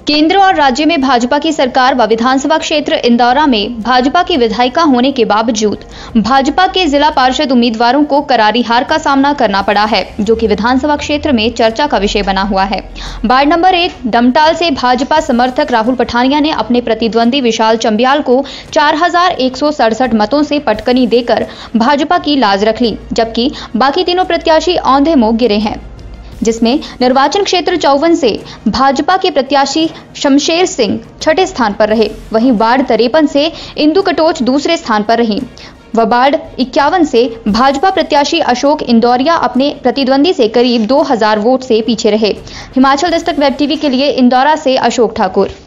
केंद्र और राज्य में भाजपा की सरकार व विधानसभा क्षेत्र इंदौरा में भाजपा की विधायिका होने के बावजूद भाजपा के जिला पार्षद उम्मीदवारों को करारी हार का सामना करना पड़ा है, जो कि विधानसभा क्षेत्र में चर्चा का विषय बना हुआ है। वार्ड नंबर 1 डमटाल से भाजपा समर्थक राहुल पठानिया ने अपने प्रतिद्वंदी विशाल चंबियाल को 4167 मतों से पटकनी देकर भाजपा की लाज रख ली, जबकि बाकी तीनों प्रत्याशी औंधे मुंह गिरे हैं, जिसमें निर्वाचन क्षेत्र 54 से भाजपा के प्रत्याशी शमशेर सिंह छठे स्थान पर रहे। वहीं वार्ड 53 से इंदु कटोच दूसरे स्थान पर रहीं व वार्ड 51 से भाजपा प्रत्याशी अशोक इंदौरिया अपने प्रतिद्वंदी से करीब 2000 वोट से पीछे रहे। हिमाचल दस्तक वेब टीवी के लिए इंदौरा से अशोक ठाकुर।